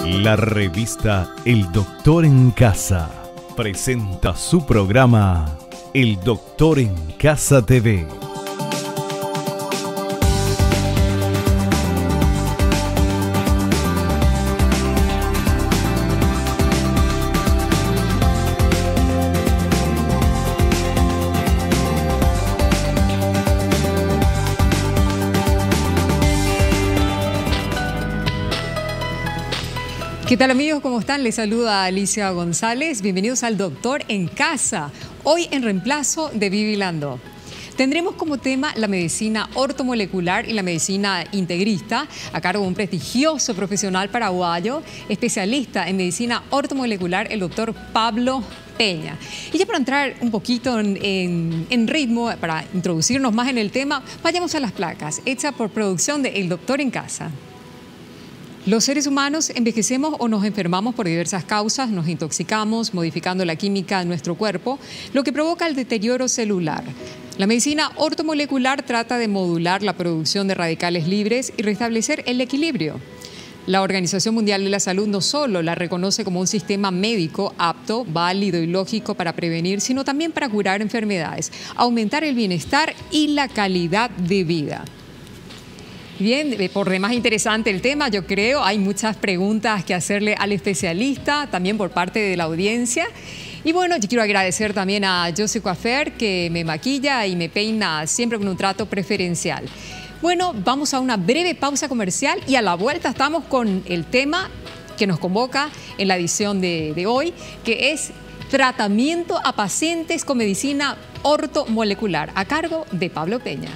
La revista El Doctor en Casa presenta su programa El Doctor en Casa TV. ¿Qué tal, amigos? ¿Cómo están? Les saluda Alicia González. Bienvenidos al Doctor en Casa, hoy en reemplazo de Vivi Landó. Tendremos como tema la medicina ortomolecular y la medicina integrista, a cargo de un prestigioso profesional paraguayo, especialista en medicina ortomolecular, el doctor Pablo Peña. Y ya para entrar un poquito en ritmo, para introducirnos más en el tema, vayamos a las placas, hechas por producción de El Doctor en Casa. Los seres humanos envejecemos o nos enfermamos por diversas causas, nos intoxicamos, modificando la química de nuestro cuerpo, lo que provoca el deterioro celular. La medicina ortomolecular trata de modular la producción de radicales libres y restablecer el equilibrio. La Organización Mundial de la Salud no solo la reconoce como un sistema médico apto, válido y lógico para prevenir, sino también para curar enfermedades, aumentar el bienestar y la calidad de vida. Bien, por demás interesante el tema, yo creo. Hay muchas preguntas que hacerle al especialista, también por parte de la audiencia. Y bueno, yo quiero agradecer también a José Coafer, que me maquilla y me peina siempre con un trato preferencial. Bueno, vamos a una breve pausa comercial y a la vuelta estamos con el tema que nos convoca en la edición de hoy, que es tratamiento a pacientes con medicina ortomolecular, a cargo de Pablo Peña.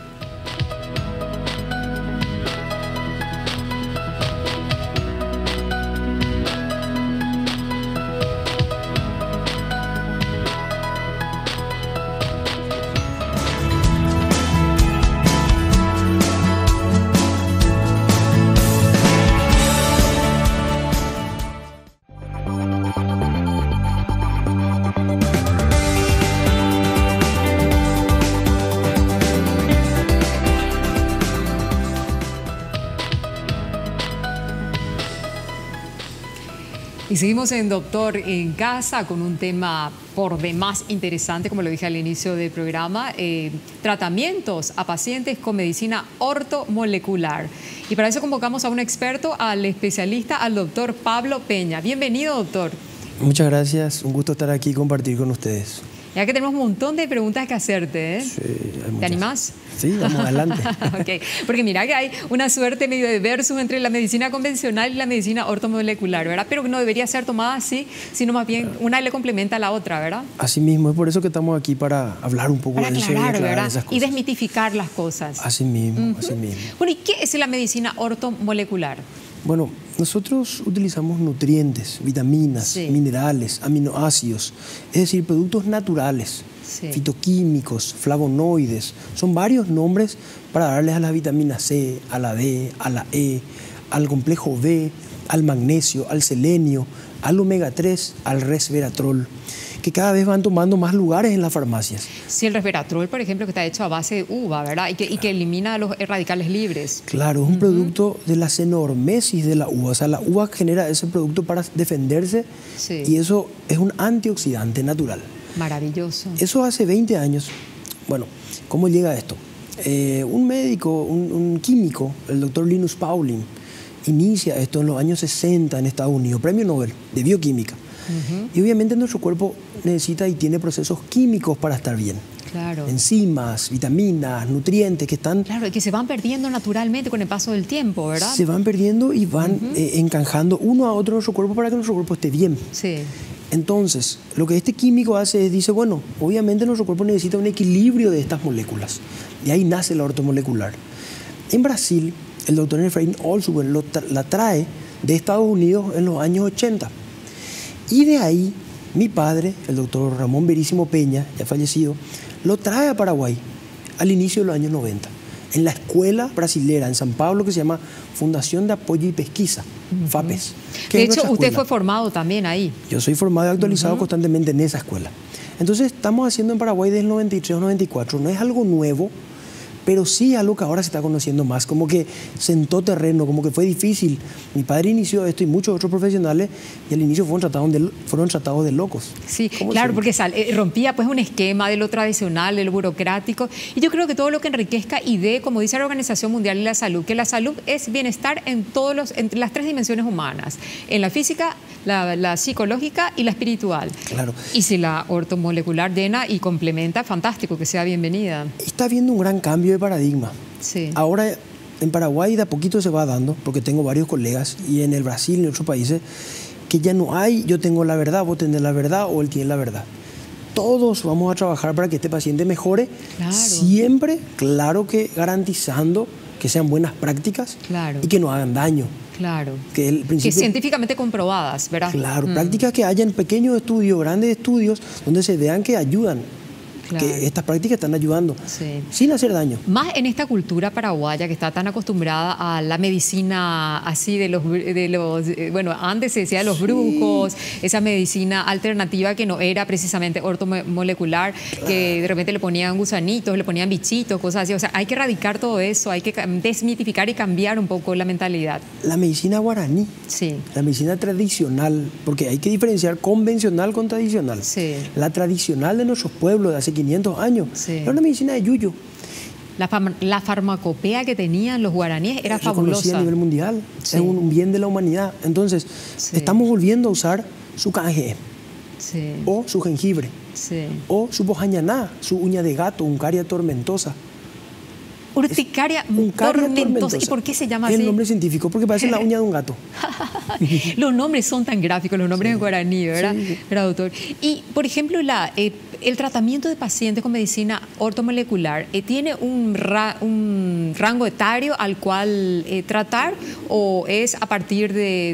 Y seguimos en Doctor en Casa con un tema por demás interesante, como lo dije al inicio del programa, tratamientos a pacientes con medicina ortomolecular. Y para eso convocamos a un experto, al especialista, al doctor Pablo Peña. Bienvenido, doctor. Muchas gracias, un gusto estar aquí y compartir con ustedes. Ya que tenemos un montón de preguntas que hacerte, ¿eh? Sí, hay muchas. ¿Te animás? Sí, vamos adelante. Okay. Porque mira que hay una suerte medio de versus entre la medicina convencional y la medicina ortomolecular, ¿verdad? Pero no debería ser tomada así, sino más bien una le complementa a la otra, ¿verdad? Así mismo, es por eso que estamos aquí, para hablar un poco de eso y aclarar esas cosas. Y desmitificar las cosas. Así mismo, así mismo. Bueno, ¿y qué es la medicina ortomolecular? Bueno, nosotros utilizamos nutrientes, vitaminas, minerales, aminoácidos, es decir, productos naturales, fitoquímicos, flavonoides. Son varios nombres para darles a la vitamina C, a la D, a la E, al complejo B, al magnesio, al selenio, al omega 3, al resveratrol, que cada vez van tomando más lugares en las farmacias. Sí, el resveratrol, por ejemplo, que está hecho a base de uva, ¿verdad? Y que elimina los radicales libres. Claro, es un producto de la cenormesis de la uva. O sea, la uva genera ese producto para defenderse y eso es un antioxidante natural. Maravilloso. Eso hace 20 años. Bueno, ¿cómo llega esto? Un médico, un químico, el doctor Linus Pauling, inicia esto en los años 60 en Estados Unidos, premio Nobel de bioquímica. Y obviamente nuestro cuerpo necesita y tiene procesos químicos para estar bien. Claro. Enzimas, vitaminas, nutrientes que están... Claro, y que se van perdiendo naturalmente con el paso del tiempo, ¿verdad? Se van perdiendo y van encajando uno a otro en nuestro cuerpo para que nuestro cuerpo esté bien. Sí. Entonces, lo que este químico hace es, dice, bueno, obviamente nuestro cuerpo necesita un equilibrio de estas moléculas. Y ahí nace la ortomolecular. En Brasil, el doctor Efraín Olswell la trae de Estados Unidos en los años 80. Y de ahí, mi padre, el doctor Ramón Verísimo Peña, ya fallecido, lo trae a Paraguay al inicio de los años 90, en la escuela brasilera en San Pablo, que se llama Fundación de Apoyo y Pesquisa, FAPES. De hecho, usted fue formado también ahí. Yo soy formado y actualizado constantemente en esa escuela. Entonces, estamos haciendo en Paraguay desde el 93 o 94. No es algo nuevo, pero sí algo que ahora se está conociendo más, como que sentó terreno, como que fue difícil. Mi padre inició esto y muchos otros profesionales, y al inicio fueron tratados de locos. Sí, claro, porque rompía pues un esquema de lo tradicional, de lo burocrático, y yo creo que todo lo que enriquezca y dé, como dice la Organización Mundial de la Salud, que la salud es bienestar en las 3 dimensiones humanas, en la física, la psicológica y la espiritual. Claro. Y si la ortomolecular llena y complementa, fantástico, que sea bienvenida. Está habiendo un gran cambio de paradigma. Sí. Ahora en Paraguay de a poquito se va dando, porque tengo varios colegas, y en el Brasil y en otros países, que ya no hay yo tengo la verdad, vos tenés la verdad o él tiene la verdad. Todos vamos a trabajar para que este paciente mejore, claro. Siempre, claro que garantizando que sean buenas prácticas, claro, y que no hagan daño. Claro. Que científicamente comprobadas, ¿verdad? Claro, prácticas que hayan pequeños estudios, grandes estudios, donde se vean que ayudan. Claro. Que estas prácticas están ayudando, sí, sin hacer daño. Más en esta cultura paraguaya que está tan acostumbrada a la medicina así bueno, antes se decía de los brujos, esa medicina alternativa que no era precisamente ortomolecular, claro, que de repente le ponían gusanitos, le ponían bichitos, cosas así. O sea, hay que erradicar todo eso, hay que desmitificar y cambiar un poco la mentalidad. La medicina guaraní, sí, la medicina tradicional, porque hay que diferenciar convencional con tradicional. Sí. La tradicional de nuestros pueblos de hace 500 años, sí, era una medicina de yuyo. La farmacopea que tenían los guaraníes era fabulosa. A nivel mundial, sí, es un bien de la humanidad. Entonces, sí, estamos volviendo a usar su canje, sí, o su jengibre, sí, o su bojañaná, su uña de gato, Uncaria tormentosa. Urticaria tormentosa. ¿Y por qué se llama así? Es el nombre científico, porque parece la uña de un gato. Los nombres son tan gráficos, los nombres, sí, en guaraní, ¿verdad? Sí. ¿Verdad, doctor? Y, por ejemplo, el tratamiento de pacientes con medicina ortomolecular, ¿tiene un rango etario al cual tratar o es a partir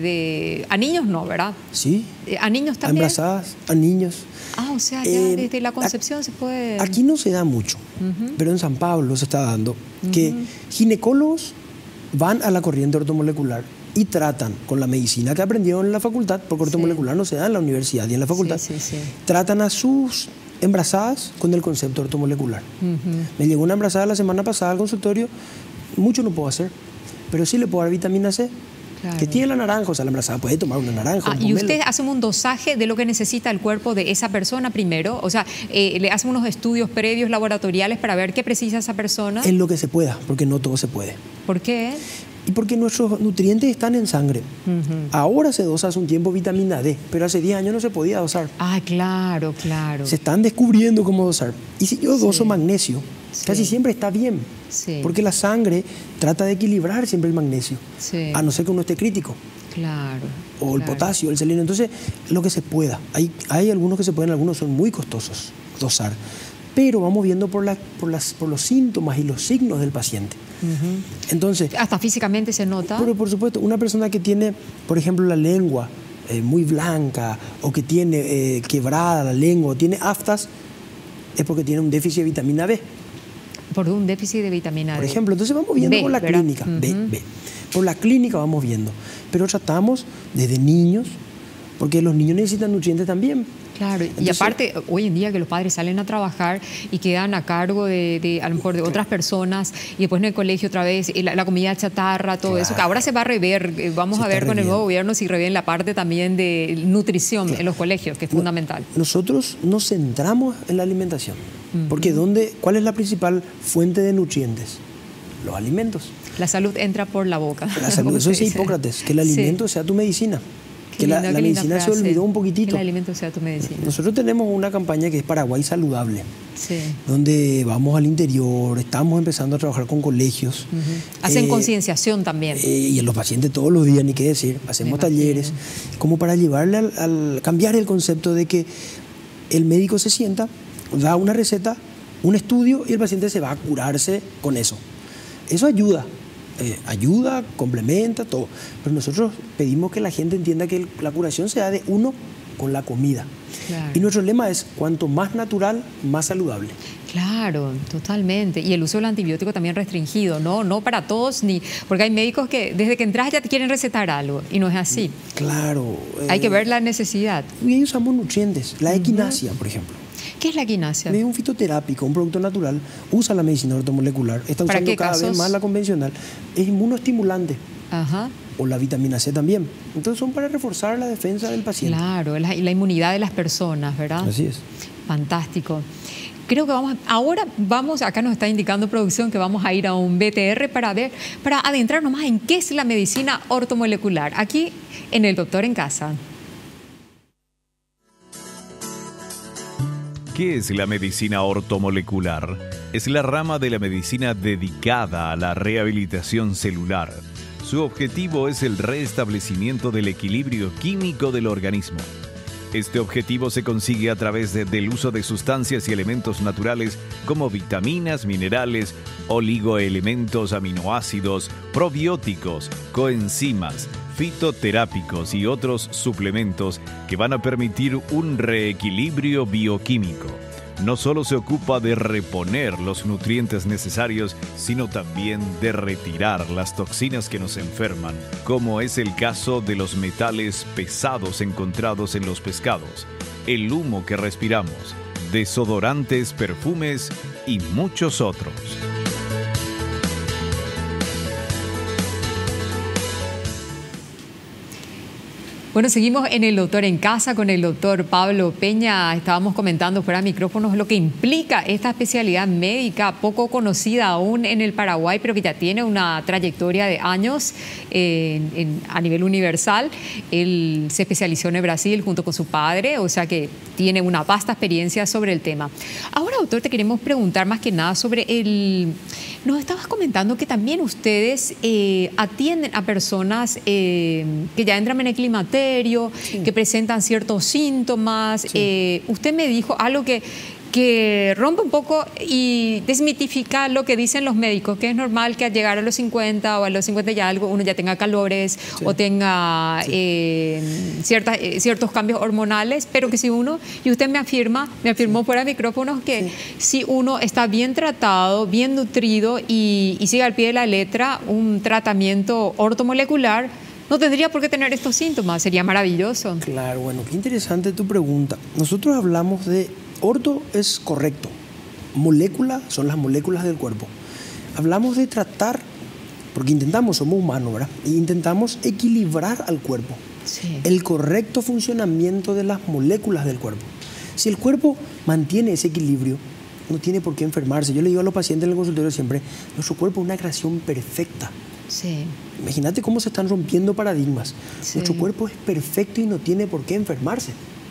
a niños no, ¿verdad? Sí. ¿A niños también? A embarazadas, a niños. Ah, o sea, ya desde la concepción se puede... Aquí no se da mucho, pero en San Pablo se está dando que ginecólogos van a la corriente ortomolecular y tratan con la medicina que aprendieron en la facultad, porque ortomolecular, sí, no se da en la universidad y en la facultad, sí, sí, sí, tratan a sus embarazadas con el concepto ortomolecular. Me llegó una embarazada la semana pasada al consultorio, mucho no puedo hacer, pero sí le puedo dar vitamina C. Claro. Que tiene la naranja, o sea, la embarazada puede tomar una naranja. ¿Y usted hace un dosaje de lo que necesita el cuerpo de esa persona primero? O sea, ¿le hacen unos estudios previos laboratoriales para ver qué precisa esa persona? En lo que se pueda, porque no todo se puede. ¿Por qué? Y porque nuestros nutrientes están en sangre. Ahora se dosa hace un tiempo vitamina D, pero hace 10 años no se podía dosar. Ah, claro, claro. Se están descubriendo cómo dosar. Y si yo doso magnesio, sí, casi siempre está bien. Sí. Porque la sangre trata de equilibrar siempre el magnesio. Sí. A no ser que uno esté crítico. Claro. O el potasio, el selenio. Entonces, lo que se pueda. Hay algunos que se pueden, algunos son muy costosos dosar. Pero vamos viendo por los síntomas y los signos del paciente. Entonces, hasta físicamente se nota. Pero por supuesto, una persona que tiene, por ejemplo, la lengua muy blanca, o que tiene quebrada la lengua, o tiene aftas, es porque tiene un déficit de vitamina B. Por un déficit de vitamina D. Por ejemplo, entonces vamos viendo por la clínica. B. Por la clínica vamos viendo. Pero tratamos desde niños, porque los niños necesitan nutrientes también. Claro, entonces, y aparte, hoy en día que los padres salen a trabajar y quedan a cargo a lo mejor de otras personas, y después en el colegio otra vez, la comida chatarra, todo eso, que ahora se va a rever, vamos a ver con el nuevo gobierno si revienen la parte también de nutrición en los colegios, que es fundamental. Nosotros nos centramos en la alimentación, porque ¿cuál es la principal fuente de nutrientes? Los alimentos. La salud entra por la boca. La salud, eso dice Hipócrates, que el alimento sea tu medicina. Que la medicina se olvidó un poquitito. Que el alimento sea tu medicina. Nosotros tenemos una campaña que es Paraguay Saludable, sí, donde vamos al interior, estamos empezando a trabajar con colegios. Hacen concienciación también. Y en los pacientes todos los días, ni qué decir. Hacemos talleres, como para llevarle al cambiar el concepto de que el médico se sienta, da una receta, un estudio, y el paciente se va a curarse con eso. Eso ayuda. Complementa todo, pero nosotros pedimos que la gente entienda que la curación se da de uno con la comida. Claro. Y nuestro lema es: cuanto más natural, más saludable. Claro, totalmente. Y el uso del antibiótico también restringido, no para todos, porque hay médicos que desde que entras ya te quieren recetar algo, y no es así. Claro. Hay que ver la necesidad. Y ahí usamos nutrientes, la equinacia, por ejemplo. ¿Qué es la equinacia? Es un fitoterápico, un producto natural. Usa la medicina ortomolecular. Está ¿Para usando qué cada casos? vez más la convencional. Es inmunoestimulante. Ajá. O la vitamina C también. Entonces son para reforzar la defensa del paciente. Claro, la inmunidad de las personas, ¿verdad? Así es. Fantástico. Creo que ahora vamos, acá nos está indicando producción que vamos a ir a un BTR para adentrarnos más en qué es la medicina ortomolecular. Aquí en El Doctor en Casa. ¿Qué es la medicina ortomolecular? Es la rama de la medicina dedicada a la rehabilitación celular. Su objetivo es el restablecimiento del equilibrio químico del organismo. Este objetivo se consigue a través del uso de sustancias y elementos naturales como vitaminas, minerales, oligoelementos, aminoácidos, probióticos, coenzimas, fitoterápicos y otros suplementos que van a permitir un reequilibrio bioquímico. No solo se ocupa de reponer los nutrientes necesarios, sino también de retirar las toxinas que nos enferman, como es el caso de los metales pesados encontrados en los pescados, el humo que respiramos, desodorantes, perfumes y muchos otros. Bueno, seguimos en El Doctor en Casa con el doctor Pablo Peña. Estábamos comentando fuera de micrófonos lo que implica esta especialidad médica poco conocida aún en el Paraguay, pero que ya tiene una trayectoria de años a nivel universal. Él se especializó en el Brasil junto con su padre, o sea que tiene una vasta experiencia sobre el tema. Ahora, doctor, te queremos preguntar más que nada sobre Nos estabas comentando que también ustedes atienden a personas que ya entran en el climaterio, sí, que presentan ciertos síntomas. Sí. Usted me dijo algo que rompe un poco y desmitifica lo que dicen los médicos, que es normal que al llegar a los 50 o a los 50 ya algo, uno ya tenga calores, sí, o tenga ciertos cambios hormonales, pero que si uno, y usted me afirmó sí, fuera de micrófonos, que sí, si uno está bien tratado, bien nutrido y sigue al pie de la letra un tratamiento ortomolecular, no tendría por qué tener estos síntomas. Sería maravilloso. Claro, bueno, qué interesante tu pregunta. Nosotros hablamos de orto, es correcto. Molécula son las moléculas del cuerpo. Hablamos de tratar, porque somos humanos, ¿verdad? E intentamos equilibrar al cuerpo. Sí. El correcto funcionamiento de las moléculas del cuerpo. Si el cuerpo mantiene ese equilibrio, no tiene por qué enfermarse. Yo le digo a los pacientes en el consultorio siempre, nuestro cuerpo es una creación perfecta. Sí. Imagínate cómo se están rompiendo paradigmas. Sí. Nuestro cuerpo es perfecto y no tiene por qué enfermarse.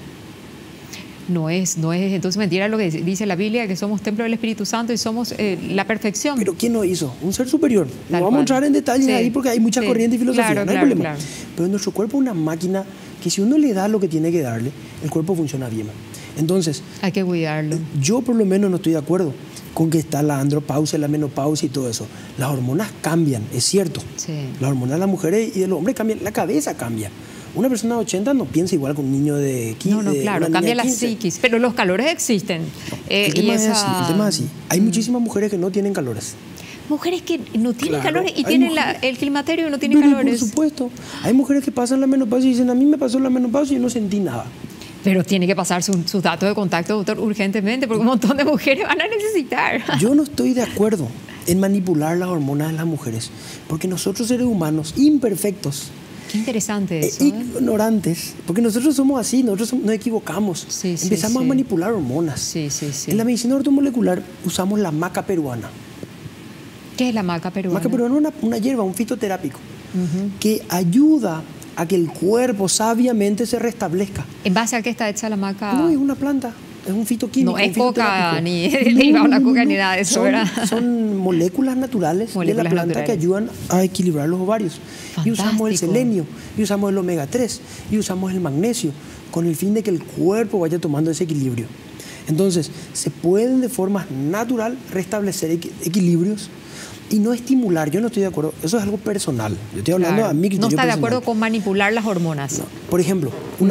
No es entonces mentira lo que dice la Biblia, que somos templo del Espíritu Santo y somos la perfección. Pero ¿quién lo hizo? Un ser superior. No vamos a entrar en detalles ahí porque hay mucha corriente y filosofía, claro, no hay claro, problema. Claro. Pero nuestro cuerpo es una máquina que si uno le da lo que tiene que darle, el cuerpo funciona bien. Entonces, hay que cuidarlo. Yo por lo menos no estoy de acuerdo con que está la andropausia, la menopausia y todo eso. Las hormonas cambian, es cierto. Sí. Las hormonas de las mujeres y de los hombres cambian, la cabeza cambia. Una persona de 80 no piensa igual que un niño de 15. No, claro, cambia la psiquis, pero los calores existen. El tema es así. Hay muchísimas mujeres que no tienen calores. Mujeres que no tienen calores y tienen el climaterio y no tienen calores. Por supuesto. Hay mujeres que pasan la menopausia y dicen, a mí me pasó la menopausia y no sentí nada. Pero tiene que pasar sus datos de contacto, doctor, urgentemente, porque un montón de mujeres van a necesitar. Yo no estoy de acuerdo en manipular las hormonas de las mujeres, porque nosotros seres humanos imperfectos, qué interesante eso, ignorantes, porque nosotros somos así, nosotros nos equivocamos, empezamos a manipular hormonas. Sí. En la medicina ortomolecular usamos la maca peruana. ¿Qué es la maca peruana? Maca peruana es una hierba, un fitoterápico, que ayuda a que el cuerpo sabiamente se restablezca. ¿En base a qué está hecha la maca? No, es una planta, es un fitoquímico. No es coca, ni derivado la coca, ni nada de eso, ¿verdad? Son moléculas naturales de la planta que ayudan a equilibrar los ovarios. Fantástico. Y usamos el selenio, y usamos el omega 3, y usamos el magnesio, con el fin de que el cuerpo vaya tomando ese equilibrio. Entonces, se pueden de forma natural restablecer equilibrios y no estimular. Yo no estoy de acuerdo, eso es algo personal. Yo estoy hablando a mí. No está de acuerdo con manipular las hormonas. No. Por ejemplo,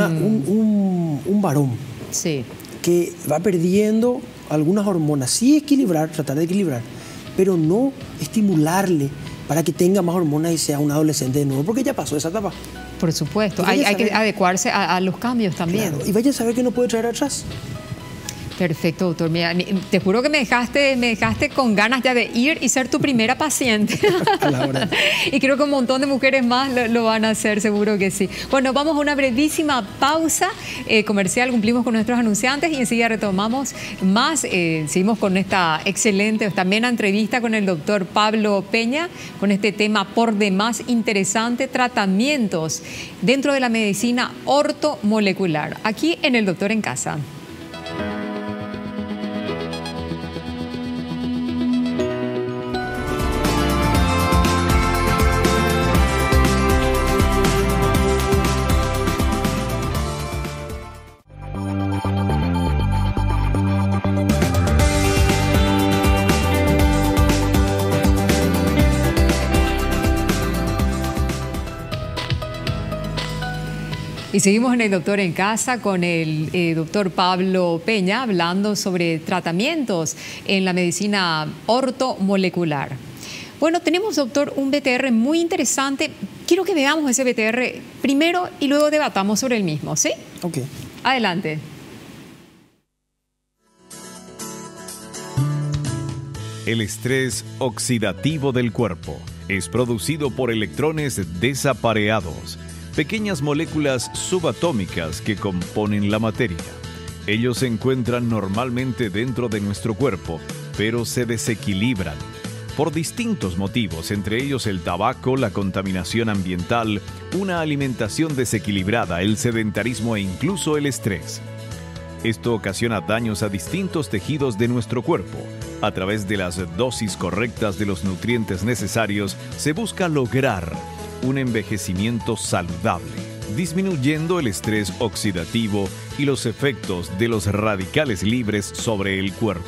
un varón que va perdiendo algunas hormonas, sí equilibrar, tratar de equilibrar, pero no estimularle para que tenga más hormonas y sea un adolescente de nuevo, porque ya pasó esa etapa. Por supuesto, hay que adecuarse a los cambios también. Claro. Y vaya a saber que no puede traer atrás. Perfecto, doctor. Mira, te juro que me dejaste con ganas ya de ir y ser tu primera paciente. A la hora. Y creo que un montón de mujeres más lo van a hacer, seguro que sí. Bueno, vamos a una brevísima pausa comercial, cumplimos con nuestros anunciantes y enseguida retomamos más. Seguimos con esta excelente, también entrevista con el doctor Pablo Peña, con este tema por demás interesante, tratamientos dentro de la medicina ortomolecular, aquí en El Doctor en Casa. Y seguimos en El Doctor en Casa con el doctor Pablo Peña hablando sobre tratamientos en la medicina ortomolecular. Bueno, tenemos, doctor, un BTR muy interesante. Quiero que veamos ese BTR primero y luego debatamos sobre el mismo, ¿sí? Ok. Adelante. El estrés oxidativo del cuerpo es producido por electrones desapareados, pequeñas moléculas subatómicas que componen la materia. Ellos se encuentran normalmente dentro de nuestro cuerpo, pero se desequilibran por distintos motivos, entre ellos el tabaco, la contaminación ambiental, una alimentación desequilibrada, el sedentarismo e incluso el estrés. Esto ocasiona daños a distintos tejidos de nuestro cuerpo. A través de las dosis correctas de los nutrientes necesarios, se busca lograr un envejecimiento saludable, disminuyendo el estrés oxidativo y los efectos de los radicales libres sobre el cuerpo.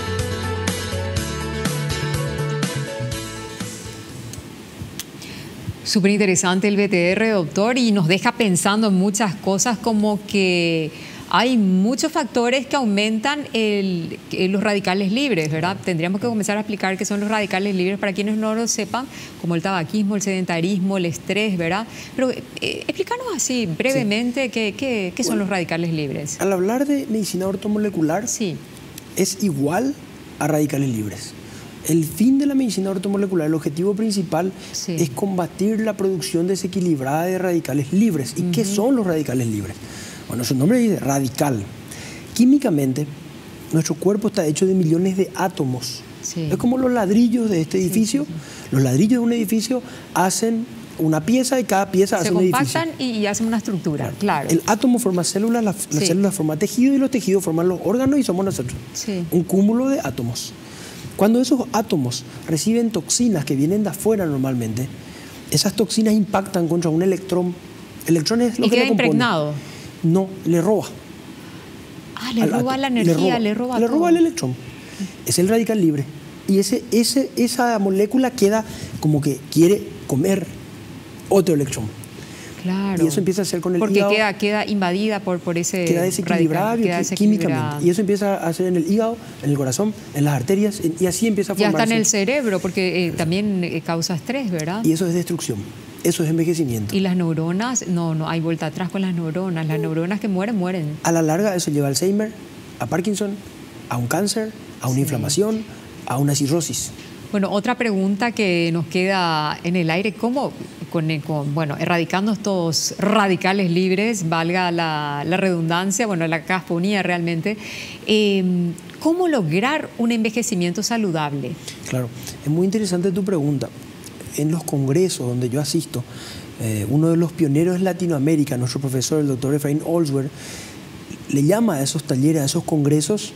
Súper interesante el BTR, doctor, y nos deja pensando en muchas cosas, como que hay muchos factores que aumentan los radicales libres, ¿verdad? Tendríamos que comenzar a explicar qué son los radicales libres para quienes no lo sepan, como el tabaquismo, el sedentarismo, el estrés, ¿verdad? Pero explícanos así brevemente qué son los radicales libres. Al hablar de medicina ortomolecular, sí, es igual a radicales libres. El fin de la medicina ortomolecular, el objetivo principal, sí, es combatir la producción desequilibrada de radicales libres. ¿Y qué son los radicales libres? Bueno, su nombre dice radical. Químicamente, nuestro cuerpo está hecho de millones de átomos. Sí. Es como los ladrillos de este edificio. Sí, sí, sí. Los ladrillos de un edificio hacen una pieza y cada pieza hace un edificio. Se compactan y hacen una estructura, claro. El átomo forma células, las células forman tejido y los tejidos forman los órganos y somos nosotros. Sí. Un cúmulo de átomos. Cuando esos átomos reciben toxinas que vienen de afuera normalmente, esas toxinas impactan contra un electrón. El electrón es lo que lo compone. ¿Y queda impregnado? No, le roba. Ah, le roba la energía, le roba el electrón. Es el radical libre. Y esa molécula queda como que quiere comer otro electrón. Claro. Y eso empieza a hacer con el hígado. Porque queda invadida por ese queda desequilibrada químicamente. Y eso empieza a hacer en el hígado, en el corazón, en las arterias, y así empieza a formarse. Ya está en el cerebro, porque también causa estrés, ¿verdad? Y eso es destrucción. Eso es envejecimiento. Y las neuronas, no hay vuelta atrás con las neuronas. Las neuronas que mueren. A la larga eso lleva a Alzheimer, a Parkinson, a un cáncer, a una inflamación, a una cirrosis. Bueno, otra pregunta que nos queda en el aire, ¿cómo, erradicando estos radicales libres, valga la redundancia, la cacofonía realmente, ¿cómo lograr un envejecimiento saludable? Claro, es muy interesante tu pregunta. En los congresos donde yo asisto, uno de los pioneros en Latinoamérica, nuestro profesor, el doctor Efraín Olswer, le llama a esos talleres, a esos congresos,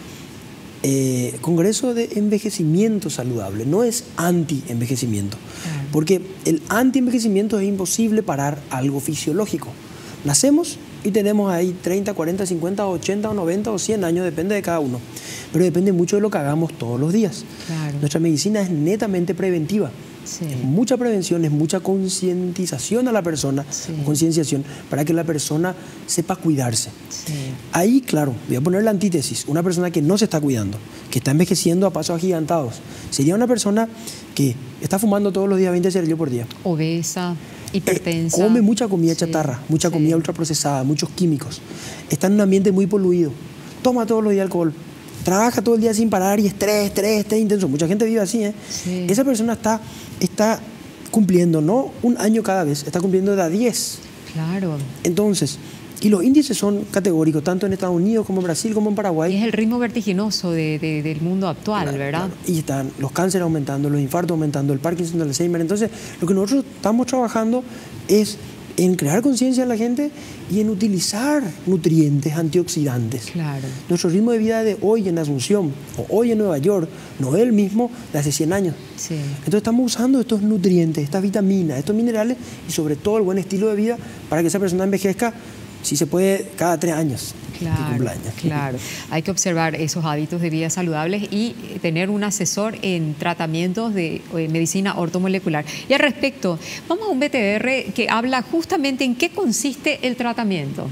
congreso de envejecimiento saludable. No es anti-envejecimiento, porque el anti-envejecimiento es imposible parar algo fisiológico. Nacemos y tenemos ahí 30, 40, 50, 80 o 90 o 100 años, depende de cada uno. Pero depende mucho de lo que hagamos todos los días. Claro. Nuestra medicina es netamente preventiva. Sí. Es mucha prevención, es mucha concientización a la persona, concienciación, para que la persona sepa cuidarse. Sí. Ahí, claro, voy a poner la antítesis. Una persona que no se está cuidando, que está envejeciendo a pasos agigantados, sería una persona que está fumando todos los días 20 cigarrillos por día. Obesa, hipertensa. Come mucha comida chatarra, mucha comida ultraprocesada, muchos químicos. Está en un ambiente muy poluido. toma todos los días alcohol, trabaja todo el día sin parar y estrés intenso. Mucha gente vive así, ¿eh? Sí. Esa persona está cumpliendo, no un año cada vez, está cumpliendo de a 10. Claro. Entonces, y los índices son categóricos, tanto en Estados Unidos como en Brasil como en Y Paraguay. es el ritmo vertiginoso del mundo actual, Claro, ¿verdad? claro. Y están los cánceres aumentando, los infartos aumentando, el Parkinson, el Alzheimer. Entonces, lo que nosotros estamos trabajando es en crear conciencia en la gente y en utilizar nutrientes antioxidantes. Claro. Nuestro ritmo de vida de hoy en Asunción o hoy en Nueva York no es el mismo de hace 100 años. Sí. Entonces estamos usando estos nutrientes, estas vitaminas, estos minerales y sobre todo el buen estilo de vida para que esa persona envejezca, si se puede, cada 3 años de Claro, cumpleaños. claro. Hay que observar esos hábitos de vida saludables y tener un asesor en tratamientos de medicina ortomolecular. Y al respecto, vamos a un BTR que habla justamente en qué consiste el tratamiento.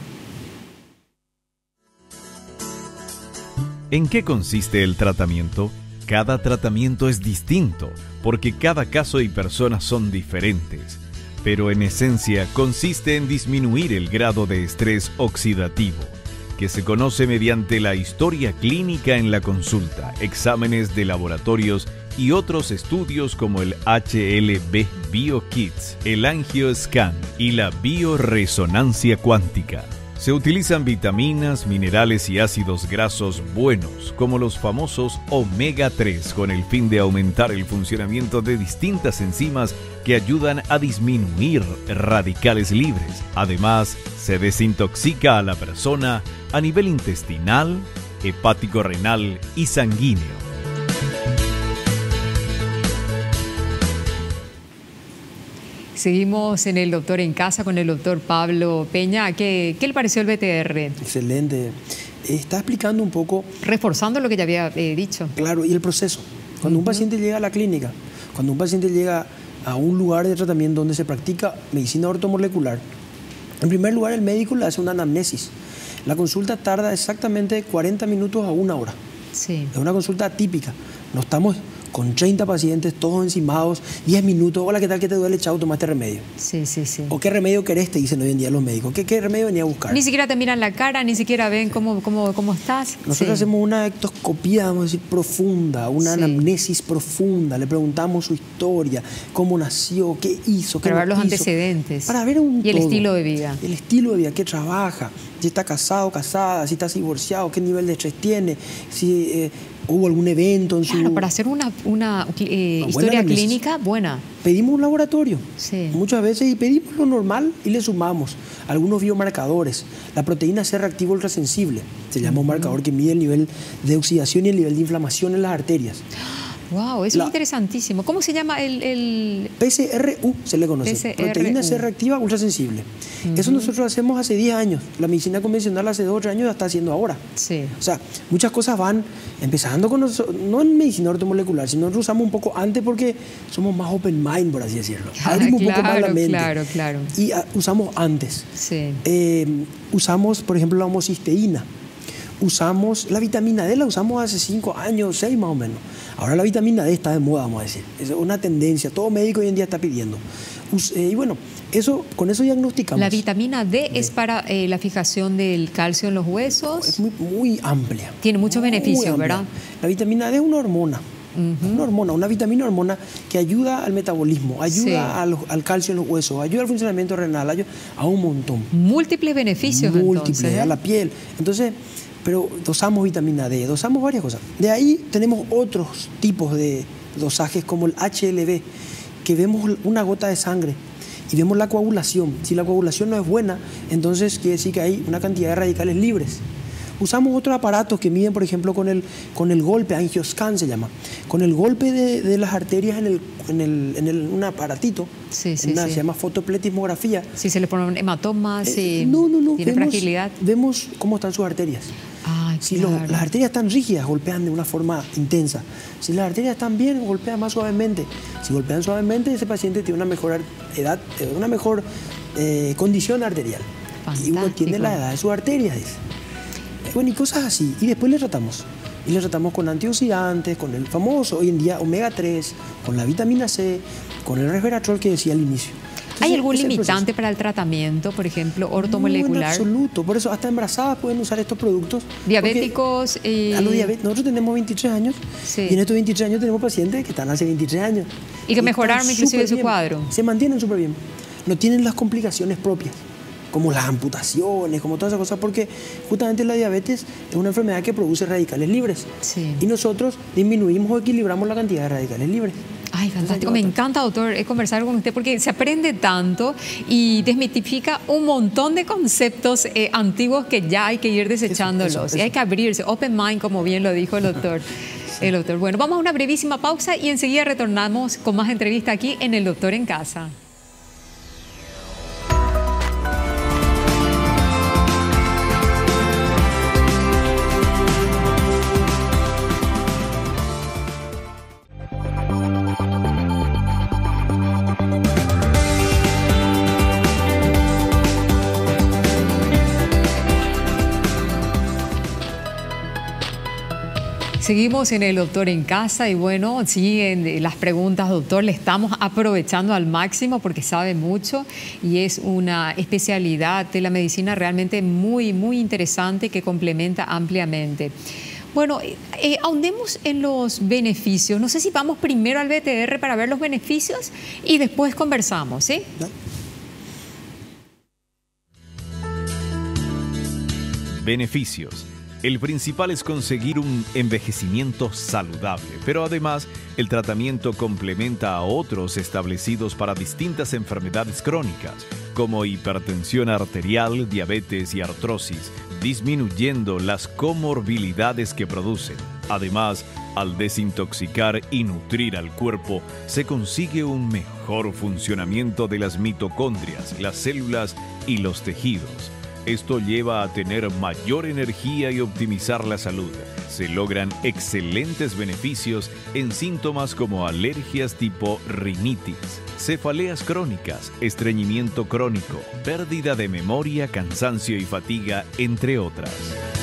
¿En qué consiste el tratamiento? Cada tratamiento es distinto, porque cada caso y persona son diferentes. Pero en esencia consiste en disminuir el grado de estrés oxidativo, que se conoce mediante la historia clínica en la consulta, exámenes de laboratorios y otros estudios como el HLB BioKits, el AngioScan y la bioresonancia cuántica. Se utilizan vitaminas, minerales y ácidos grasos buenos, como los famosos omega 3, con el fin de aumentar el funcionamiento de distintas enzimas que ayudan a disminuir radicales libres. Además, se desintoxica a la persona a nivel intestinal, hepático-renal y sanguíneo. Seguimos en el Doctor en Casa con el doctor Pablo Peña. ¿Qué le pareció el BTR? Excelente. Está explicando un poco, Reforzando lo que ya había dicho. claro, y el proceso. Cuando un paciente llega a la clínica, cuando un paciente llega a un lugar de tratamiento donde se practica medicina ortomolecular, en primer lugar el médico le hace una anamnesis. La consulta tarda exactamente 40 minutos a 1 hora. Sí. Es una consulta típica. No estamos con 30 pacientes, todos encimados, 10 minutos. Hola, ¿qué tal? ¿Qué te duele? Chao, tomaste remedio. Sí, sí, sí. ¿O qué remedio querés? Te dicen hoy en día los médicos. ¿Qué remedio venía a buscar? Ni siquiera te miran la cara, ni siquiera ven cómo estás. Nosotros Sí. hacemos una ectoscopía, vamos a decir, profunda, una Sí. anamnesis profunda. Le preguntamos su historia, cómo nació, qué hizo, qué Para no ver los hizo. antecedentes. Para ver un Y el todo. estilo de vida. El estilo de vida, qué trabaja, si está casado, casada, si está divorciado, qué nivel de estrés tiene, si hubo algún evento en su... Claro, para hacer una historia anamnesis. clínica buena. Pedimos un laboratorio, Sí. muchas veces, y pedimos lo normal y le sumamos algunos biomarcadores. La proteína C reactivo ultrasensible, se llama un marcador que mide el nivel de oxidación y el nivel de inflamación en las arterias. Wow, eso es interesantísimo. ¿Cómo se llama el...? PCRU se le conoce, PCRU. proteína C reactiva ultrasensible. Eso nosotros hacemos hace 10 años. La medicina convencional hace 2 o 3 años la está haciendo ahora. Sí. O sea, muchas cosas van empezando con nosotros, no en medicina ortomolecular, sino nosotros usamos un poco antes porque somos más open mind, por así decirlo. Abrimos un poco más la mente. Claro, claro. Y usamos antes. Sí. Usamos, por ejemplo, la homocisteína. Usamos la vitamina D, la usamos hace 5 años, 6 más o menos. Ahora la vitamina D está de moda, vamos a decir. Es una tendencia, todo médico hoy en día está pidiendo. Y bueno, con eso diagnosticamos. La vitamina D es para la fijación del calcio en los huesos. Es muy amplia. Tiene muchos Muy beneficios, amplia. ¿verdad? La vitamina D es una hormona. Una hormona, una vitamina hormona que ayuda al metabolismo, ayuda al calcio en los huesos, ayuda al funcionamiento renal, ayuda a un montón. Múltiples beneficios, Múltiples, entonces. a la piel. Entonces, pero dosamos vitamina D, dosamos varias cosas. De ahí tenemos otros tipos de dosajes como el HLB, que vemos una gota de sangre y vemos la coagulación. Si la coagulación no es buena, entonces quiere decir que hay una cantidad de radicales libres. Usamos otros aparatos que miden, por ejemplo, con el golpe, AngioScan se llama, con el golpe de las arterias en un aparatito, Sí. se llama fotopletismografía. Si se le ponen hematomas, si No. tiene fragilidad. Vemos cómo están sus arterias. Ay, Si claro. las arterias están rígidas, golpean de una forma intensa. Si las arterias están bien, golpean más suavemente. Si golpean suavemente, ese paciente tiene una mejor edad, una mejor condición arterial. Y uno tiene Fantástico. la edad de sus arterias, dice. Bueno, y cosas así. Y después le tratamos. Y le tratamos con antioxidantes, con el famoso hoy en día omega 3, con la vitamina C, con el resveratrol que decía al inicio. Entonces ¿Hay algún ese es el limitante proceso. para el tratamiento, por ejemplo, No, en ortomolecular? absoluto. Por eso hasta embarazadas pueden usar estos productos. Diabéticos y... A los diabéticos, nosotros tenemos 23 años Sí. y en estos 23 años tenemos pacientes que están hace 23 años. Y que están mejoraron inclusive súper su bien, cuadro. Se mantienen súper bien. No tienen las complicaciones propias, como las amputaciones, como todas esas cosas, porque justamente la diabetes es una enfermedad que produce radicales libres. Sí. Y nosotros disminuimos o equilibramos la cantidad de radicales libres. Ay, fantástico. Me encanta, doctor, conversar con usted porque se aprende tanto y desmitifica un montón de conceptos antiguos que ya hay que ir desechándolos. Eso. Y hay que abrirse, open mind, como bien lo dijo el doctor. El doctor. Bueno, vamos a una brevísima pausa y enseguida retornamos con más entrevista aquí en El Doctor en Casa. Seguimos en El Doctor en Casa y bueno, siguen las preguntas, doctor. Le estamos aprovechando al máximo porque sabe mucho y es una especialidad de la medicina realmente muy, muy interesante que complementa ampliamente. Bueno, ahondemos en los beneficios. No sé si vamos primero al BTR para ver los beneficios y después conversamos, ¿sí? Beneficios. El principal es conseguir un envejecimiento saludable, pero además el tratamiento complementa a otros establecidos para distintas enfermedades crónicas, como hipertensión arterial, diabetes y artrosis, disminuyendo las comorbilidades que producen. Además, al desintoxicar y nutrir al cuerpo, se consigue un mejor funcionamiento de las mitocondrias, las células y los tejidos. Esto lleva a tener mayor energía y optimizar la salud. Se logran excelentes beneficios en síntomas como alergias tipo rinitis, cefaleas crónicas, estreñimiento crónico, pérdida de memoria, cansancio y fatiga, entre otras.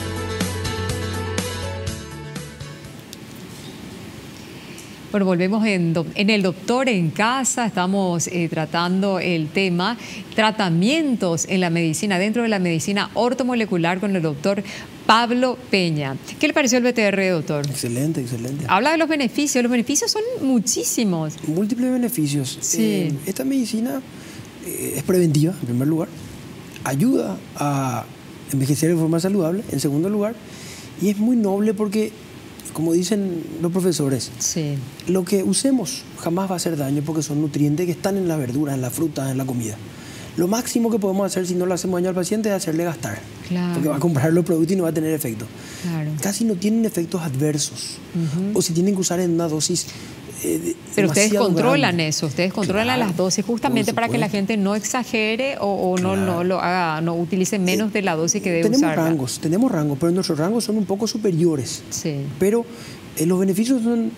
Bueno, volvemos en El Doctor en Casa. Estamos tratando el tema tratamientos en la medicina, dentro de la medicina ortomolecular con el doctor Pablo Peña. ¿Qué le pareció el BTR, doctor? Excelente, excelente. Habla de los beneficios. Los beneficios son muchísimos. Múltiples beneficios. Sí. Esta medicina es preventiva, en primer lugar. Ayuda a envejecer de forma saludable, en segundo lugar. Y es muy noble porque, como dicen los profesores, Sí. lo que usemos jamás va a hacer daño porque son nutrientes que están en las verduras, en la fruta, en la comida. Lo máximo que podemos hacer si no le hacemos daño al paciente es hacerle gastar. Claro. Porque va a comprar los productos y no va a tener efecto. Claro. Casi no tienen efectos adversos. O si tienen que usar en una dosis Pero ustedes demasiado controlan grande. eso, ustedes controlan Claro, las dosis justamente por para que la supuesto. gente no exagere o Claro. no lo haga, no utilice menos de la dosis que debe Tenemos usar. tenemos rangos, pero nuestros rangos son un poco superiores. Sí. Pero los beneficios son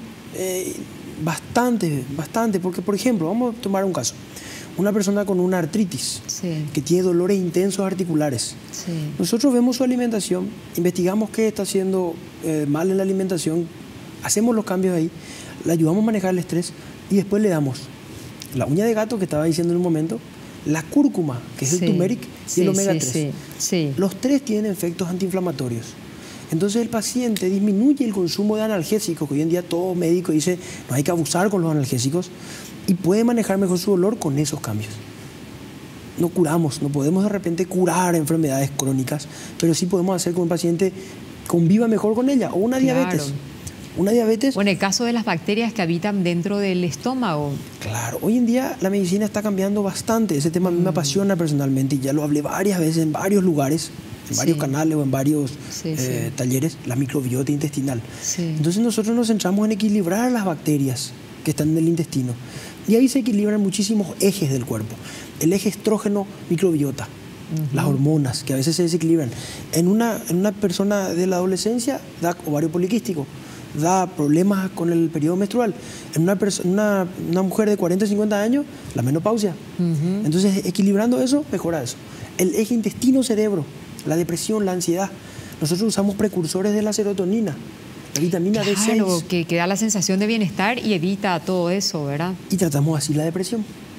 bastante, porque por ejemplo, vamos a tomar un caso. Una persona con una artritis, Sí. que tiene dolores intensos articulares. Sí. Nosotros vemos su alimentación, investigamos qué está haciendo mal en la alimentación, hacemos los cambios ahí, le ayudamos a manejar el estrés y después le damos la uña de gato que estaba diciendo en un momento, la cúrcuma, que es Sí. el turmeric, y el omega 3. Sí. Sí. Los tres tienen efectos antiinflamatorios. Entonces el paciente disminuye el consumo de analgésicos, que hoy en día todo médico dice no hay que abusar con los analgésicos, y puede manejar mejor su dolor con esos cambios. No curamos, no podemos de repente curar enfermedades crónicas, pero sí podemos hacer que un paciente conviva mejor con ella, o una Claro. diabetes. Una diabetes, Bueno, el caso de las bacterias que habitan dentro del estómago. claro, hoy en día la medicina está cambiando bastante, ese tema a mí me apasiona personalmente y ya lo hablé varias veces en varios lugares, en varios Sí. canales o en varios Sí, sí. talleres, la microbiota intestinal. Sí. Entonces nosotros nos centramos en equilibrar las bacterias que están en el intestino y ahí se equilibran muchísimos ejes del cuerpo. El eje estrógeno-microbiota, las hormonas que a veces se desequilibran. En una persona de la adolescencia da ovario poliquístico, da problemas con el periodo menstrual. En una mujer de 40 50 años, la menopausia. Entonces, equilibrando eso, mejora eso. El eje intestino-cerebro, la depresión, la ansiedad. Nosotros usamos precursores de la serotonina, la vitamina Claro, B6, que da la sensación de bienestar y evita todo eso, ¿verdad? y tratamos así la depresión.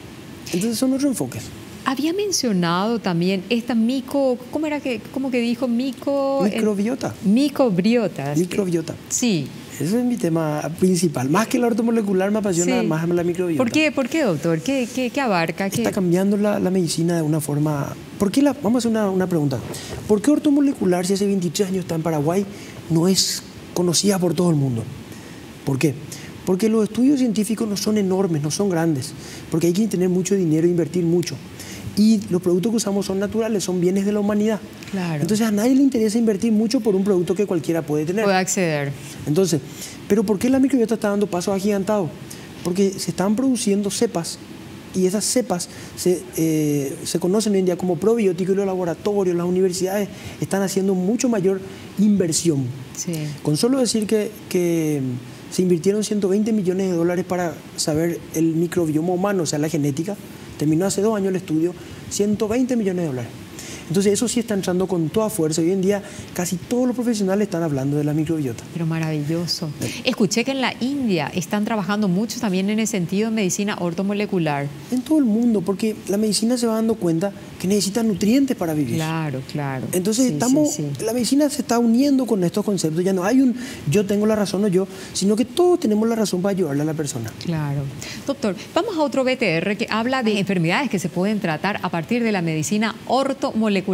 Entonces son otros enfoques. Había mencionado también esta ¿cómo era cómo que dijo? Microbiota. Microbiota. Microbiota. Sí. Ese es mi tema principal. Más que la ortomolecular me apasiona más la microbiota. ¿Por qué, doctor? ¿Qué abarca? Está cambiando la medicina de una forma... Vamos a hacer una pregunta. ¿Por qué ortomolecular, si hace 23 años está en Paraguay, no es conocida por todo el mundo? ¿Por qué? Porque los estudios científicos no son enormes, no son grandes, porque hay que tener mucho dinero e invertir mucho. Y los productos que usamos son naturales, son bienes de la humanidad. Claro. Entonces a nadie le interesa invertir mucho por un producto que cualquiera puede tener. Puede acceder. Entonces, ¿pero por qué la microbiota está dando pasos agigantados? Porque se están produciendo cepas y esas cepas se conocen hoy en día como probióticos y los laboratorios, las universidades están haciendo mucho mayor inversión. Sí. Con solo decir que se invirtieron 120 millones de dólares para saber el microbioma humano, o sea, la genética. Terminó hace 2 años el estudio, 120 millones de dólares. Entonces eso sí está entrando con toda fuerza. Hoy en día casi todos los profesionales están hablando de la microbiota. Pero maravilloso. Escuché que en la India están trabajando mucho también en el sentido de medicina ortomolecular. En todo el mundo, porque la medicina se va dando cuenta que necesita nutrientes para vivir. Claro, claro. Entonces la medicina se está uniendo con estos conceptos. Ya no hay un yo tengo la razón o yo, sino que todos tenemos la razón para ayudarle a la persona. Claro. Doctor, vamos a otro BTR que habla de enfermedades que se pueden tratar a partir de la medicina ortomolecular.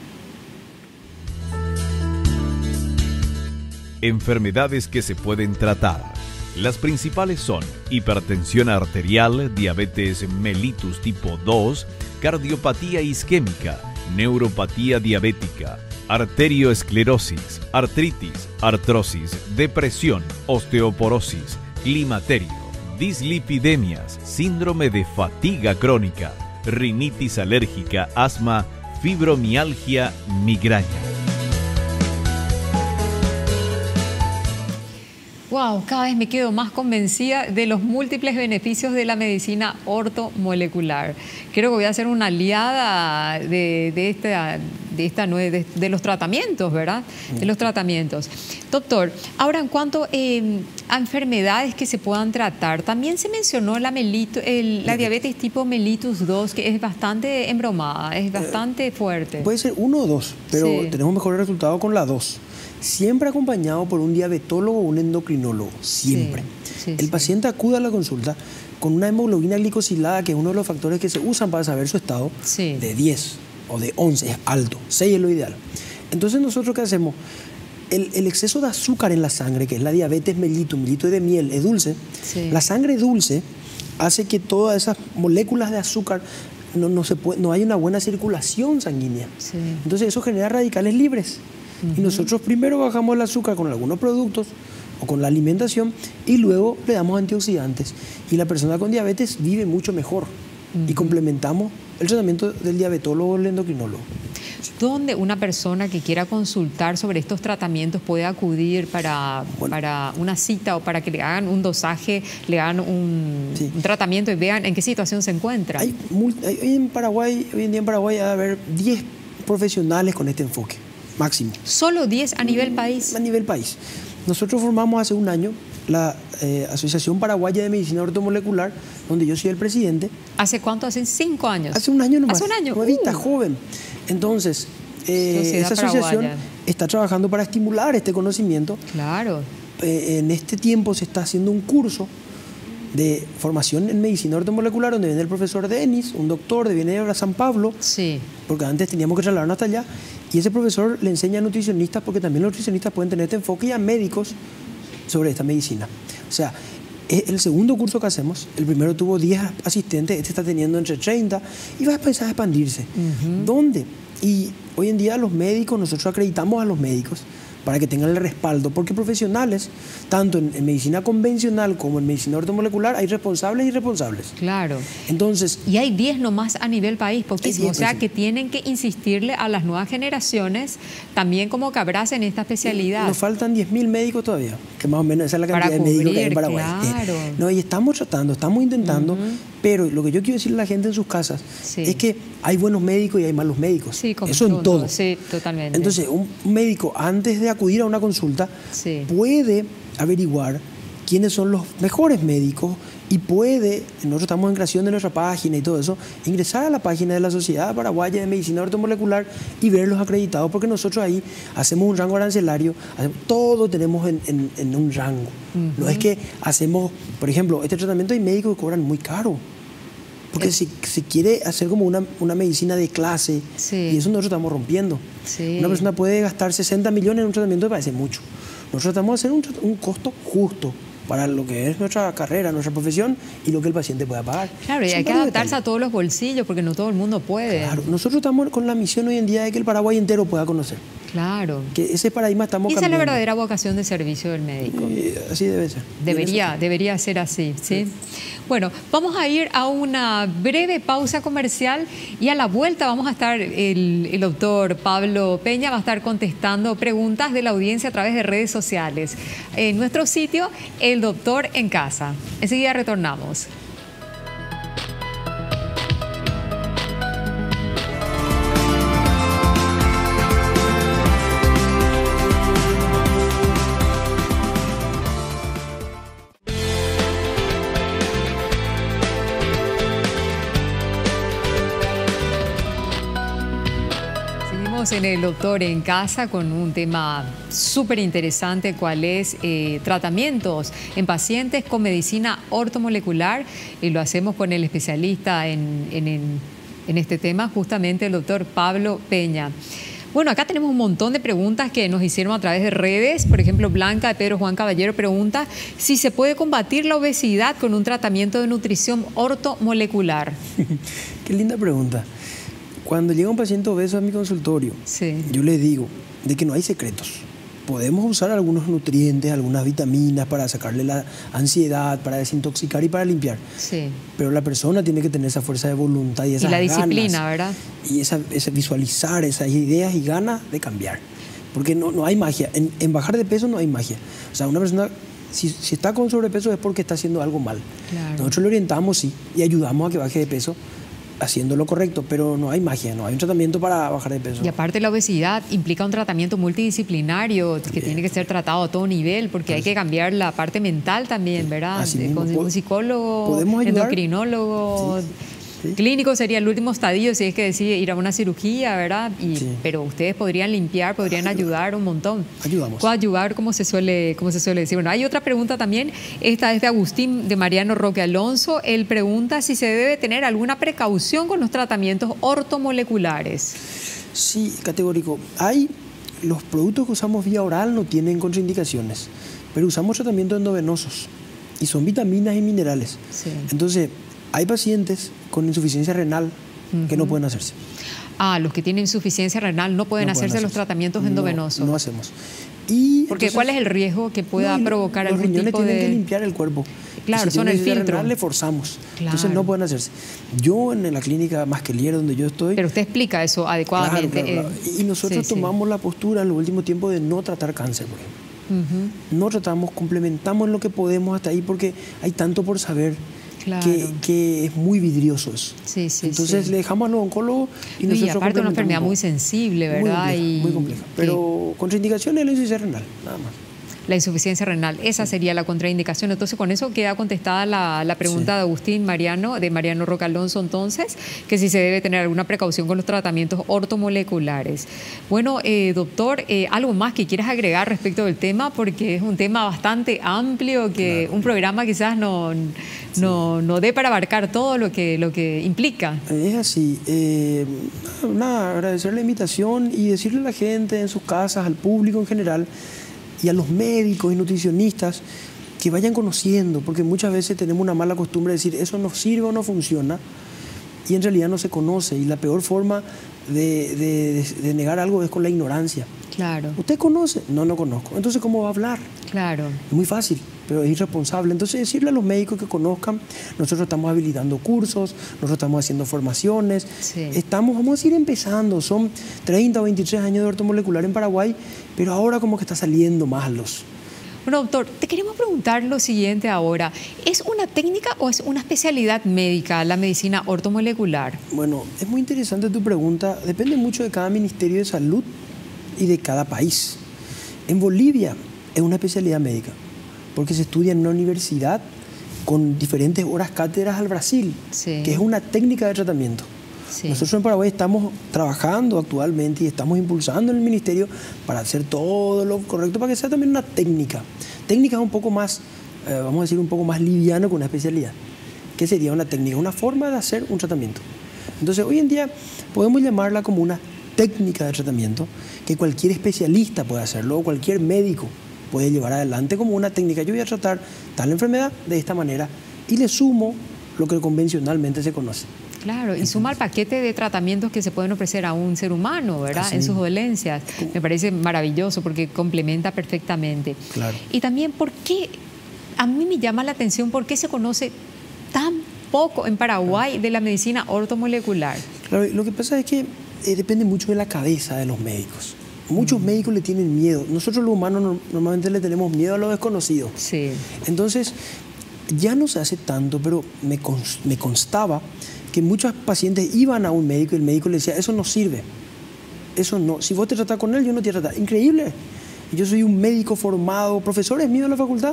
Enfermedades que se pueden tratar. Las principales son hipertensión arterial, diabetes mellitus tipo 2, cardiopatía isquémica, neuropatía diabética, arterioesclerosis, artritis, artrosis, depresión, osteoporosis, climaterio, dislipidemias, síndrome de fatiga crónica, rinitis alérgica, asma, fibromialgia, migraña. Wow, cada vez me quedo más convencida de los múltiples beneficios de la medicina ortomolecular. Creo que voy a ser una aliada de los tratamientos, ¿verdad? De los tratamientos. Doctor, ahora en cuanto a enfermedades que se puedan tratar, también se mencionó la diabetes tipo mellitus 2, que es bastante embromada, es bastante fuerte. Puede ser 1 o 2, pero tenemos mejores resultados con la 2. Siempre acompañado por un diabetólogo o un endocrinólogo, siempre. El paciente acude a la consulta con una hemoglobina glicosilada, que es uno de los factores que se usan para saber su estado, de 10 o de 11, es alto, 6 es lo ideal. Entonces nosotros, ¿qué hacemos? El exceso de azúcar en la sangre, que es la diabetes mellitus, mellitus de miel, es dulce. La sangre dulce hace que todas esas moléculas de azúcar no hay una buena circulación sanguínea. Entonces eso genera radicales libres. Y nosotros primero bajamos el azúcar con algunos productos o con la alimentación y luego le damos antioxidantes. Y la persona con diabetes vive mucho mejor. Y complementamos el tratamiento del diabetólogo o el endocrinólogo. ¿Dónde una persona que quiera consultar sobre estos tratamientos puede acudir para una cita o para que le hagan un dosaje, le hagan un tratamiento y vean en qué situación se encuentra? Hoy en día en Paraguay va a haber 10 profesionales con este enfoque. Máximo. ¿Solo 10 a nivel país? A nivel país. Nosotros formamos hace un año la Asociación Paraguaya de Medicina Ortomolecular, donde yo soy el presidente. ¿Hace cuánto? ¿Hace 5 años? Hace un año nomás. ¿Hace un año? Nuevita, joven. Entonces, esa asociación está trabajando para estimular este conocimiento. Claro. En este tiempo se está haciendo un curso de formación en medicina ortomolecular, donde viene el profesor Denis, un doctor de viene de San Pablo, porque antes teníamos que trasladarnos hasta allá, y ese profesor le enseña a nutricionistas, porque también los nutricionistas pueden tener este enfoque, y a médicos sobre esta medicina. O sea, es el segundo curso que hacemos. El primero tuvo 10 asistentes, este está teniendo entre 30 y va a empezar a expandirse. ¿Dónde? Y hoy en día los médicos, nosotros acreditamos a los médicos para que tengan el respaldo, porque profesionales, tanto en medicina convencional como en medicina ortomolecular, hay responsables y irresponsables. Claro. Entonces, y hay 10 nomás a nivel país, poquísimo. O sea, que tienen que insistirle a las nuevas generaciones también como que abracen esta especialidad. Nos faltan 10.000 médicos todavía, que más o menos esa es la cantidad de médicos que hay en Paraguay. Claro. No, y estamos tratando, estamos intentando, pero lo que yo quiero decirle a la gente en sus casas es que hay buenos médicos y hay malos médicos. Sí, eso en todo. Sí, totalmente. Entonces, un médico, antes de acudir a una consulta, puede averiguar quiénes son los mejores médicos y puede, nosotros estamos en creación de nuestra página y todo eso, ingresar a la página de la Sociedad Paraguaya de Medicina Ortomolecular y ver los acreditados, porque nosotros ahí hacemos un rango arancelario, todo tenemos en un rango. No es que hacemos, por ejemplo, este tratamiento hay médicos que cobran muy caro. Porque si se quiere hacer como una medicina de clase, y eso nosotros estamos rompiendo. Una persona puede gastar 60 millones en un tratamiento que parece mucho. Nosotros tratamos de hacer un costo justo para lo que es nuestra carrera, nuestra profesión y lo que el paciente pueda pagar. Claro, y hay que adaptarse a todos los bolsillos porque no todo el mundo puede. Claro, nosotros estamos con la misión hoy en día de que el Paraguay entero pueda conocer. Claro. Que ese paradigma estamos cambiando. Esa es la verdadera vocación vocación de servicio del médico. Así debe ser. Debería ser así, ¿sí? Bueno, vamos a ir a una breve pausa comercial y a la vuelta vamos a estar, el doctor Pablo Peña va a estar contestando preguntas de la audiencia a través de redes sociales. En nuestro sitio, El Doctor en Casa. Enseguida retornamos. En El Doctor en Casa con un tema súper interesante, cuál es tratamientos en pacientes con medicina ortomolecular, y lo hacemos con el especialista en este tema, justamente el doctor Pablo Peña. Bueno, acá tenemos un montón de preguntas que nos hicieron a través de redes. Por ejemplo, Blanca de Pedro Juan Caballero pregunta si se puede combatir la obesidad con un tratamiento de nutrición ortomolecular. Qué linda pregunta. Cuando llega un paciente obeso a mi consultorio, yo le digo de que no hay secretos. Podemos usar algunos nutrientes, algunas vitaminas para sacarle la ansiedad, para desintoxicar y para limpiar. Pero la persona tiene que tener esa fuerza de voluntad y esas ganas. Y la disciplina, ¿verdad? Y esa visualizar esas ideas y ganas de cambiar. Porque no hay magia. En bajar de peso no hay magia. O sea, una persona, si está con sobrepeso es porque está haciendo algo mal. Claro. Nosotros le orientamos, sí, y ayudamos a que baje de peso, haciendo lo correcto, pero no hay magia, no hay un tratamiento para bajar de peso. Y aparte la obesidad implica un tratamiento multidisciplinario que tiene que ser tratado a todo nivel, porque hay que cambiar la parte mental también, ¿verdad? Con un psicólogo, endocrinólogo, clínico sería el último estadio si es que decide ir a una cirugía, ¿verdad? Pero ustedes podrían limpiar, podrían ayudar un montón. Ayudamos. Coadyuvar, como se suele decir. Bueno, hay otra pregunta también, esta es de Agustín de Mariano Roque Alonso. Él pregunta si se debe tener alguna precaución con los tratamientos ortomoleculares. Sí, categórico. Los productos que usamos vía oral no tienen contraindicaciones, pero usamos tratamientos endovenosos y son vitaminas y minerales. Entonces, hay pacientes con insuficiencia renal que no pueden hacerse. Los que tienen insuficiencia renal no pueden hacerse los tratamientos endovenosos. No hacemos. Porque ¿cuál es el riesgo que pueda provocar algún tipo de...? Los riñones tienen que limpiar el cuerpo. Claro, si son el filtro. Renal, le forzamos. Claro. Entonces no pueden hacerse. Yo en la clínica Masquelier, donde yo estoy... Pero usted explica eso adecuadamente. Claro. Y nosotros tomamos la postura en el último tiempo de no tratar cáncer, por ejemplo. No tratamos, complementamos lo que podemos hasta ahí, porque hay tanto por saber. Claro. Que es muy vidrioso eso. Entonces le dejamos a los oncólogos y nosotros... Y aparte una enfermedad muy sensible, ¿verdad? Muy compleja. Pero contraindicaciones es la insuficiencia renal, nada más. La insuficiencia renal, esa sería la contraindicación. Entonces, con eso queda contestada la pregunta de Agustín de Mariano Roque Alonso, entonces, que si se debe tener alguna precaución con los tratamientos ortomoleculares. Bueno, doctor, ¿algo más que quieras agregar respecto del tema? Porque es un tema bastante amplio, que un programa quizás no dé para abarcar todo lo que implica. Es así. Agradecer la invitación y decirle a la gente en sus casas, al público en general, y a los médicos y nutricionistas que vayan conociendo, porque muchas veces tenemos una mala costumbre de decir eso no sirve o no funciona, y en realidad no se conoce, y la peor forma de negar algo es con la ignorancia. Claro. ¿Usted conoce? No conozco. Entonces, ¿cómo va a hablar? Claro. Es muy fácil, pero es irresponsable. Entonces, decirle a los médicos que conozcan, nosotros estamos habilitando cursos, nosotros estamos haciendo formaciones, vamos a ir empezando, son 30 o 23 años de ortomolecular en Paraguay, pero ahora como que está saliendo más a luz. Bueno, doctor, te queremos preguntar lo siguiente ahora. ¿Es una técnica o es una especialidad médica la medicina ortomolecular? Bueno, es muy interesante tu pregunta. Depende mucho de cada Ministerio de Salud y de cada país. En Bolivia es una especialidad médica porque se estudia en una universidad con diferentes horas cátedras al Brasil, Sí. que es una técnica de tratamiento. Sí. Nosotros en Paraguay estamos trabajando actualmente y estamos impulsando en el ministerio para hacer todo lo correcto para que sea también una técnica. Técnica es un poco más, vamos a decir, un poco más liviano que una especialidad. ¿Qué sería una técnica? Una forma de hacer un tratamiento. Entonces, hoy en día podemos llamarla como una técnica de tratamiento que cualquier especialista puede hacerlo o cualquier médico puede llevar adelante como una técnica. Yo voy a tratar tal enfermedad de esta manera y le sumo lo que convencionalmente se conoce. Claro, y suma el paquete de tratamientos que se pueden ofrecer a un ser humano, ¿verdad? Así En sus mismo. dolencias. Me parece maravilloso porque complementa perfectamente. Claro. Y también, ¿por qué? A mí me llama la atención por qué se conoce tan poco en Paraguay de la medicina ortomolecular. Claro, lo que pasa es que depende mucho de la cabeza de los médicos. Muchos médicos le tienen miedo. Nosotros los humanos normalmente le tenemos miedo a lo desconocido. Sí. Entonces, ya no se hace tanto, pero me constaba que muchos pacientes iban a un médico y el médico le decía, eso no sirve. Eso no. Si vos te tratás con él, yo no te voy a tratar. Increíble. Yo soy un médico formado, profesor es mío de la facultad.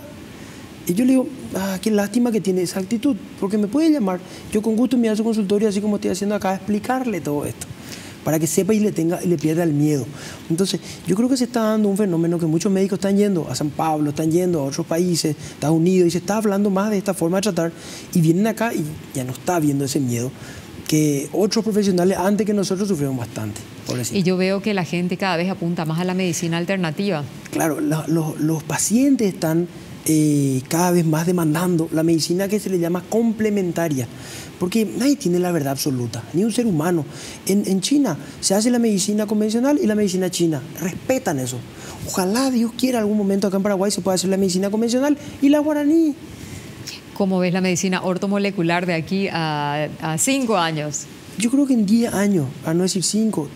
Y yo le digo, qué lástima que tiene esa actitud, porque me puede llamar. Yo con gusto me voy a su consultorio, así como estoy haciendo acá, a explicarle todo esto, para que sepa y le pierda el miedo. Entonces, yo creo que se está dando un fenómeno que muchos médicos están yendo a San Pablo, están yendo a otros países, Estados Unidos, y se está hablando más de esta forma de tratar, y vienen acá y ya no está viendo ese miedo que otros profesionales antes que nosotros sufrieron bastante. Y yo veo que la gente cada vez apunta más a la medicina alternativa. Claro, los pacientes están cada vez más demandando la medicina que se le llama complementaria, porque nadie tiene la verdad absoluta, ni un ser humano. En China se hace la medicina convencional y la medicina china, respetan eso. Ojalá Dios quiera algún momento acá en Paraguay se pueda hacer la medicina convencional y la guaraní. ¿Cómo ves la medicina ortomolecular de aquí a 5 años? Yo creo que en 10 años, a no decir 5,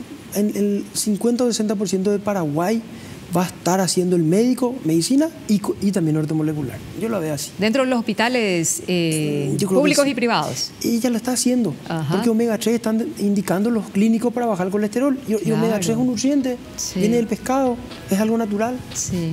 en el 50 o 60% de Paraguay va a estar haciendo el médico, medicina y también ortomolecular. Yo lo veo así. Dentro de los hospitales públicos y privados. Ella lo está haciendo. Ajá. Porque omega 3 están indicando los clínicos para bajar el colesterol. Y Claro. omega 3 es un nutriente, Sí. viene del pescado, es algo natural. Sí.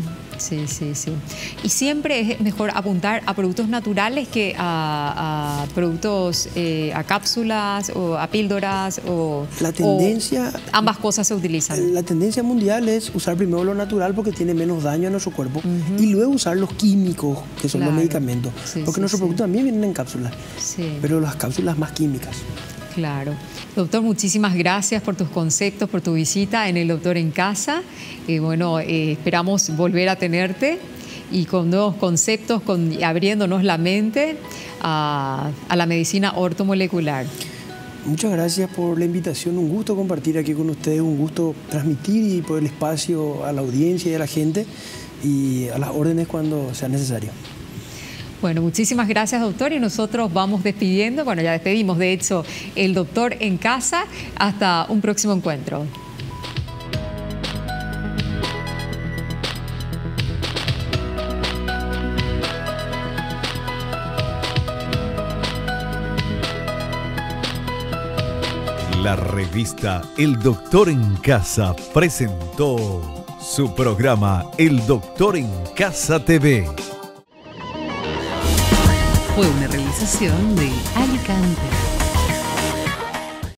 Y siempre es mejor apuntar a productos naturales que a productos, a cápsulas o a píldoras o... La tendencia... o ambas cosas se utilizan. La tendencia mundial es usar primero lo natural porque tiene menos daño a nuestro cuerpo y luego usar los químicos, que son Claro. los medicamentos. Sí, porque sí, nuestros sí. productos también vienen en cápsulas, Sí. pero las cápsulas más químicas. Claro. Doctor, muchísimas gracias por tus conceptos, por tu visita en el Doctor en Casa. Esperamos volver a tenerte y con nuevos conceptos, abriéndonos la mente a la medicina ortomolecular. Muchas gracias por la invitación, un gusto compartir aquí con ustedes, un gusto transmitir y por el espacio a la audiencia y a la gente y a las órdenes cuando sea necesario. Bueno, muchísimas gracias, doctor, y nosotros vamos despidiendo, ya despedimos de hecho el Doctor en Casa. Hasta un próximo encuentro. La revista El Doctor en Casa presentó su programa El Doctor en Casa TV. Fue una realización de Alicante.